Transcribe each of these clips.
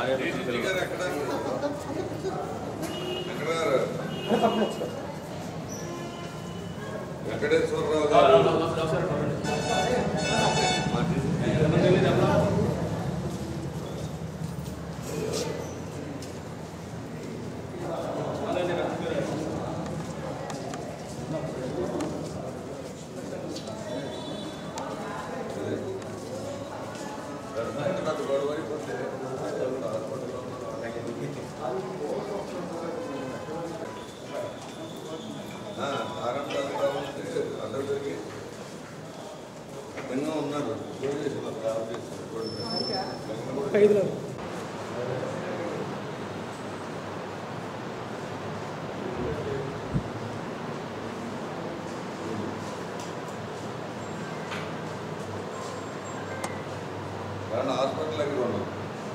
వెంకటేశ్వరరావు గారు ఉన్నారు హాస్పిటల్ దగ్గర ఉన్నాం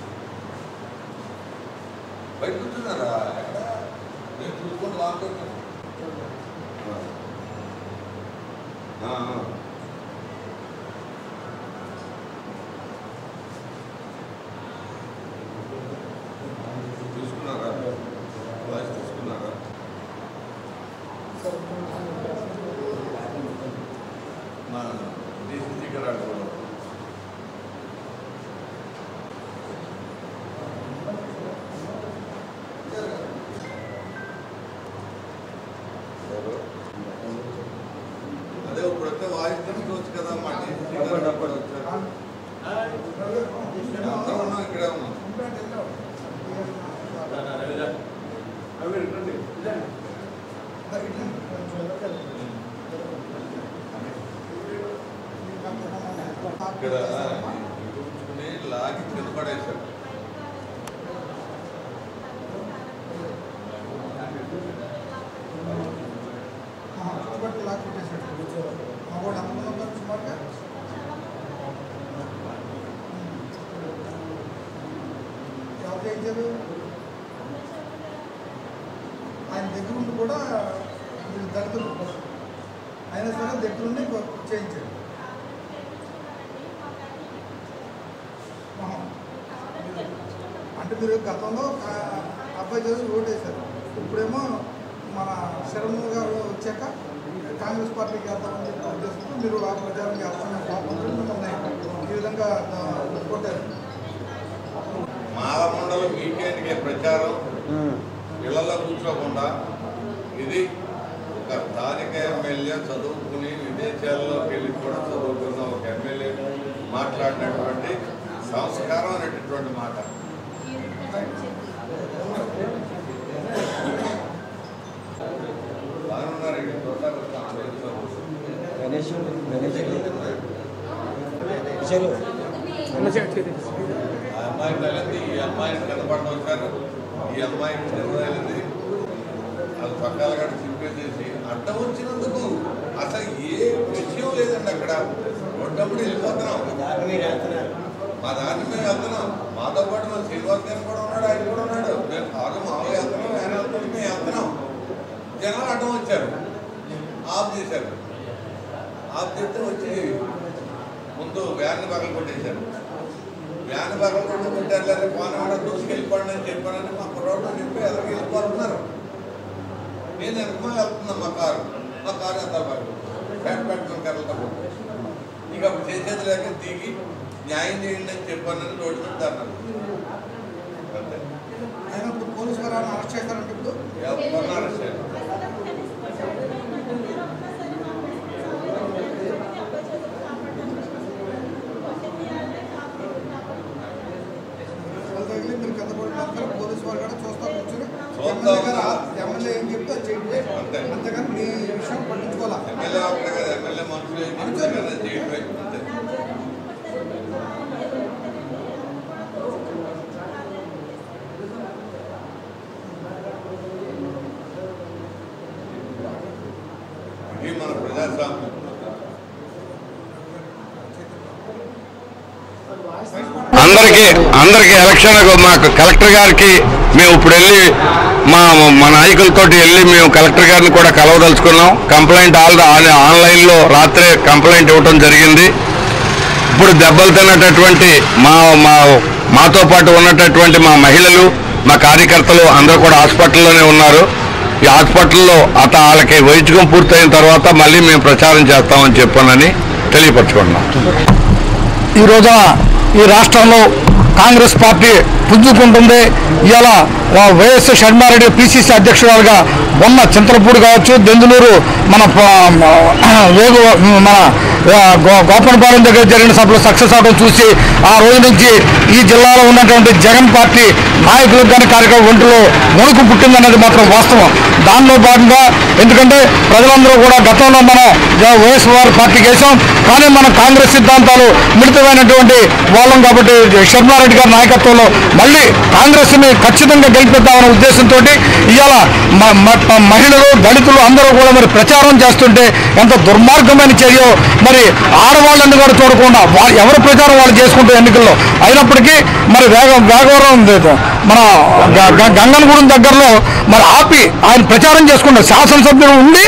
బయట కూర్చున్నారా నేను చూసుకొని లాక్డౌన్ చూసుకున్నారా వాయిస్ తీసుకున్నారా మా డీసీసీ గారు ఆడుకోవడం అదే ఇప్పుడైతే వాయిస్ తీసుకోవచ్చు కదా మా డీసీసీ గారు అప్పుడు వచ్చారు అందరూ ఉన్నాం ఇక్కడే ఉన్నాం ఇక్కడ చూసుకుని లాగి కింద పడేశారు ఆయన దగ్గర ఉండి కూడా మీరు దళితులు అయినా సరే దగ్గరుండి చేయించాడు. అంటే మీరు గతంలో అబ్బాయి చదువు ఓటు వేశారు, ఇప్పుడేమో మన శరణ గారు వచ్చాక కాంగ్రెస్ పార్టీకి వెళ్తామని చెప్పి ఉద్దేశంతో మీరు ఆ ప్రచారం చేస్తున్న పాపంతో మిమ్మల్ని ఈ విధంగా కొట్టారు. మాలమండల వీకెండ్కి ప్రచారం ఇళ్లలో కూర్చోకుండా ఇది ఒక స్థానిక ఎమ్మెల్యే చదువుకుని విదేశాల్లోకి వెళ్ళి కూడా చదువుకున్న ఒక ఎమ్మెల్యే మాట్లాడినటువంటి సంస్కారం అనేటటువంటి మాట. బాగున్నారు ఆ అమ్మాయి తల్లింది, ఈ అమ్మాయిని కనపడడం వచ్చారు, ఈ అమ్మాయికి నిర్ణయింది అది పక్కల గడ చింపేసేసి అడ్డం వచ్చినందుకు అసలు ఏ విషయం లేదండి. అక్కడ ఒడ్డప్పుడు వెళ్ళిపోతున్నాం, మా దాన్ని మేము వెళ్తున్నాం, మాతో పాటు మన శ్రీనివాస్ గారు కూడా ఉన్నాడు, ఆయన కూడా ఉన్నాడు, మేము కాదు మామూలు వెళ్తున్నాం, ఆయన వెళ్తున్నాం, మేము వెళ్తున్నాం. జనాలు అడ్డం వచ్చారు, ఆఫ్ చేశారు. ఆఫ్ చేస్తే వచ్చి ముందు వ్యాన్ పగలు కొట్టేశారు. వ్యాన్ పగలు కొట్టి పెట్టారు, పోనీ దూసుకెళ్ళిపోండి అని చెప్పానని మా కుర్రోడ్లో చెప్పి ఎదురుకి వెళ్ళిపోతున్నారు. నేను వెనకమా వెళ్తున్నాను, మా కారు ఎంత పగలు ఫ్యాట్ పెట్టుకుని కర్రలతో ఇక అప్పుడు చేసేది లేక దిగి న్యాయం చేయండి అని చెప్పానని రోడ్డు మీద అన్నారు. అంతే. ఆయన ఇప్పుడు పోలీసు గారు అరెస్ట్ చేశారంటే ఇప్పుడు ఎవరిని అరెస్ట్ చేయాలి? మీరు కింద పడిన పోలీసు వాళ్ళు కూడా చూస్తా కూర్చొని ఎమ్మెల్యే ఏం చెప్తే చేయండి, అంతేగాని మీ విషయం పట్టించుకోవాలి. ఎమ్మెల్యే ఒకటే కదా, ఎమ్మెల్యే మనుషులు ఏం చెప్తారు కదా చేయటం. అంతే. ఇది మన ప్రజాస్వామ్యం. అందరికీ ఎలక్షన్ మాకు కలెక్టర్ గారికి మేము ఇప్పుడు వెళ్ళి మా నాయకులతో వెళ్ళి మేము కలెక్టర్ గారిని కూడా కలవదలుచుకున్నాం. కంప్లైంట్ ఆన్లైన్లో రాత్రే కంప్లైంట్ ఇవ్వడం జరిగింది. ఇప్పుడు దెబ్బలు తిన్నటువంటి మా మాతో పాటు ఉన్నటువంటి మా మహిళలు, మా కార్యకర్తలు అందరూ కూడా హాస్పిటల్లోనే ఉన్నారు. ఈ హాస్పిటల్లో వాళ్ళకి వైద్యం పూర్తయిన తర్వాత మళ్ళీ మేము ప్రచారం చేస్తామని చెప్పానని తెలియపరచుకుంటున్నాం. ఈ రోజున ఈ రాష్ట్రంలో కాంగ్రెస్ పార్టీ పుంజుకుంటుంది. ఇవాళ వైఎస్ షర్మారెడ్డి పిసిసి అధ్యక్షురాలుగా మొన్న చింతలపూడి కావచ్చు, దెందులూరు మన గోపనపాలెం దగ్గర జరిగిన సభలో సక్సెస్ అవడం చూసి ఆ రోజు నుంచి ఈ జిల్లాలో ఉన్నటువంటి జగన్ పార్టీ నాయకులకు కానీ కార్యక్రమం ఒంటిలో వణుకు పుట్టిందన్నది మాత్రం వాస్తవం. దానిలో భాగంగా ఎందుకంటే ప్రజలందరూ కూడా గతంలో మనం వైఎస్ఆర్ పార్టీకి వేసాం, కానీ మనం కాంగ్రెస్ సిద్ధాంతాలు మిళితమైనటువంటి వాళ్ళం కాబట్టి షర్మారెడ్డి గారి నాయకత్వంలో మళ్ళీ కాంగ్రెస్ని ఖచ్చితంగా గెలిపిద్దామనే ఉద్దేశంతో ఇవాళ మహిళలు, దళితులు అందరూ కూడా మరి ప్రచారం చేస్తుంటే ఎంత దుర్మార్గమైన చర్య. మరి ఆడవాళ్ళని కూడా చూడకుండా ఎవరి ప్రచారం వాళ్ళు చేసుకుంటూ ఎన్నికల్లో అయినప్పటికీ మరి వేగవరం మన గంగనగూడెం దగ్గరలో మరి ఆపి ఆయన ప్రచారం చేసుకుంటారు. శాసనసభ్యులు ఉండి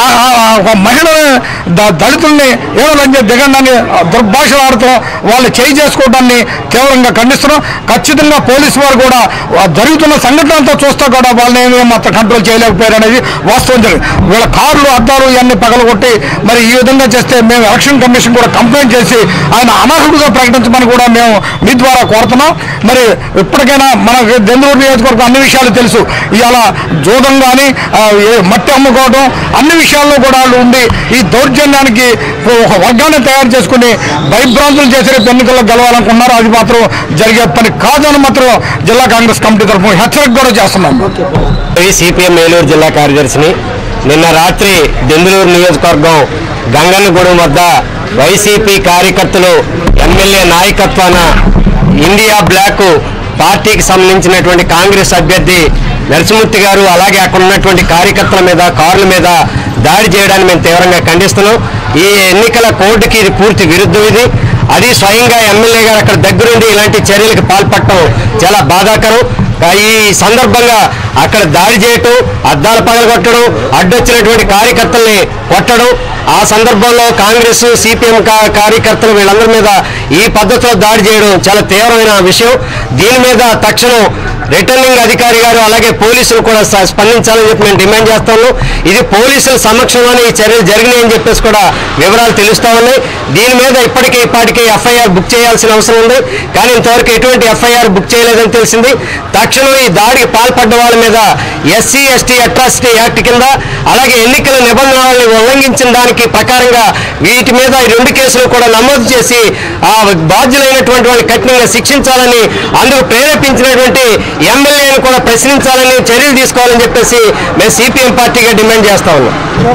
ఒక మహిళని, దళితుల్ని ఏమని దిగండి దుర్భాషలు ఆడుతూ వాళ్ళు చేయి చేసుకోవడాన్ని తీవ్రంగా ఖండిస్తున్నాం. ఖచ్చితంగా పోలీసు వారు కూడా జరుగుతున్న సంఘటన అంతా చూస్తా కూడా వాళ్ళని ఏమేమి మాత్రం కంట్రోల్ చేయలేకపోయారు అనేది వాస్తవం జరిగింది. వీళ్ళ కార్లు, అద్దాలు ఇవన్నీ పగలగొట్టి మరి ఈ విధంగా చేస్తే మేము ఎలక్షన్ కమిషన్ కూడా కంప్లైంట్ చేసి ఆయన అనర్హుడుగా ప్రకటించమని కూడా మేము మీ ద్వారా కోరుతున్నాం. మరి ఇప్పటికైనా మన దెందులూరు నియోజకవర్గం అన్ని విషయాలు తెలుసు. ఇవాళ జూదం కానీ మట్టి అమ్ముకోవడం అన్ని విషయాల్లో కూడా వాళ్ళు ఉండి ఈ దౌర్జన్యానికి ఒక వర్గాన్ని తయారు చేసుకుని భయభ్రాంతులు చేసే ఎన్నికల్లో గెలవాలనుకున్నారు. అది మాత్రం జరిగే పని కాదని మాత్రం జిల్లా కాంగ్రెస్ కమిటీ తరఫున హెచ్చరిక కూడా చేస్తున్నాం. సిపిఎం ఏలూరు జిల్లా కార్యదర్శిని. నిన్న రాత్రి దెందులూరు నియోజకవర్గం గంగనగూడెం వద్ద వైసీపీ కార్యకర్తలు ఎమ్మెల్యే నాయకత్వాన ఇండియా బ్లాక్ పార్టీకి సంబంధించినటువంటి కాంగ్రెస్ అభ్యర్థి నరసింహమూర్తి గారు అలాగే అక్కడ ఉన్నటువంటి కార్యకర్తల మీద, కార్ల మీద దాడి చేయడాన్ని మేము తీవ్రంగా ఖండిస్తున్నాం. ఈ ఎన్నికల కోడ్కి ఇది పూర్తి విరుద్ధం. ఇది అది స్వయంగా ఎమ్మెల్యే గారు అక్కడ దగ్గరుండి ఇలాంటి చర్యలకు పాల్పడటం చాలా బాధాకరం. ఈ సందర్భంగా అక్కడ దాడి చేయటం, అద్దాలు పగలగొట్టడం, అడ్డొచ్చినటువంటి కార్యకర్తల్ని కొట్టడం, ఆ సందర్భంలో కాంగ్రెస్, సిపిఎం కార్యకర్తలు వీళ్ళందరి మీద ఈ పద్ధతిలో దాడి చేయడం చాలా తీవ్రమైన విషయం. దీని మీద తక్షణం రిటర్నింగ్ అధికారి గారు అలాగే పోలీసులు కూడా స్పందించాలని చెప్పి మేము డిమాండ్ చేస్తాము. ఇది పోలీసుల సమక్షంలోనే ఈ చర్యలు జరిగినాయని చెప్పేసి కూడా వివరాలు తెలుస్తూ ఉన్నాయి. దీని మీద ఇప్పటికే ఎఫ్ఐఆర్ బుక్ చేయాల్సిన అవసరం ఉంది, కానీ ఇంతవరకు ఎటువంటి ఎఫ్ఐఆర్ బుక్ చేయలేదని తెలిసింది. తక్షణం ఈ దాడికి పాల్పడ్డ వాళ్ళ మీద ఎస్సీ ఎస్టీ అట్రాసిటీ యాక్ట్ కింద అలాగే ఎన్నికల నిబంధనలను ఉల్లంఘించిన దానికి ప్రకారంగా వీటి మీద ఈ 2 కేసులు కూడా నమోదు చేసి ఆ బాధ్యులైనటువంటి వాళ్ళని కఠినంగా శిక్షించాలని, అందుకు ప్రేరేపించినటువంటి ఎమ్మెల్యేను కూడా ప్రశ్నించాలని చర్యలు తీసుకోవాలని చెప్పేసి మేము సిపిఎం పార్టీగా డిమాండ్ చేస్తా ఉన్నాం.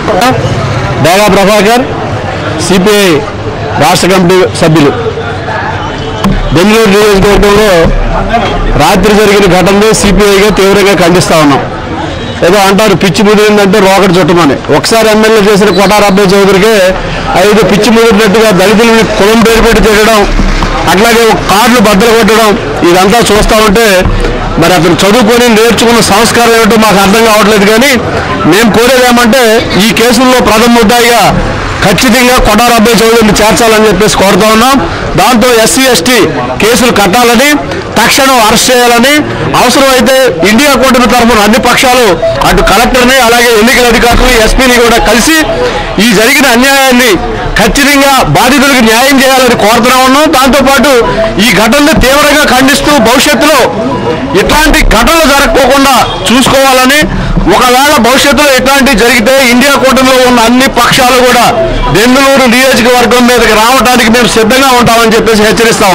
డేగా ప్రభాకర్, సిపిఐ రాష్ట్ర కమిటీ సభ్యులు. దెందులూరు నియోజకవర్గంలో రాత్రి జరిగిన ఘటనలో సిపిఐగా తీవ్రంగా ఖండిస్తా ఉన్నాం. ఏదో అంటారు పిచ్చి ముదిరిందంటే రోకటి చుట్టమని. ఒకసారి ఎమ్మెల్యే చేసిన కొటార అబ్బాయి చౌదరికి 5 పిచ్చి ముదిరినట్టుగా దళితులని కులం పేరు పెట్టి తిరగడం, అట్లాగే కార్లు బద్దలు కొట్టడం, ఇదంతా చూస్తూ ఉంటే మరి అతను చదువుకొని నేర్చుకున్న సంస్కారం ఏమిటో మాకు అర్థం కావట్లేదు. కానీ మేము కోరేది ఏమంటే ఈ కేసుల్లో ప్రథమ ముద్దాయిగా ఖచ్చితంగా కొటార అబ్బాయి చౌదరిని చేర్చాలని చెప్పేసి కోరుతా ఉన్నాం. దాంతో ఎస్సీ ఎస్టీ కేసులు కట్టాలని, తక్షణం అరెస్ట్ చేయాలని, అవసరమైతే ఇండియా కూటమి తరఫున అన్ని పక్షాలు అటు కలెక్టర్ని అలాగే ఎన్నికల అధికారులు ఎస్పీని కూడా కలిసి ఈ జరిగిన అన్యాయాన్ని ఖచ్చితంగా బాధితులకు న్యాయం చేయాలని కోరుతూనే ఉన్నాం. దాంతోపాటు ఈ ఘటనను తీవ్రంగా ఖండిస్తూ భవిష్యత్తులో ఇట్లాంటి ఘటనలు జరగకోకుండా చూసుకోవాలని, ఒకవేళ భవిష్యత్తులో ఇట్లాంటివి జరిగితే ఇండియా కూటమిలో ఉన్న అన్ని పక్షాలు కూడా దెందులూరు నియోజకవర్గం మీదకి రావడానికి మేము సిద్ధంగా ఉంటామని చెప్పేసి హెచ్చరిస్తాం.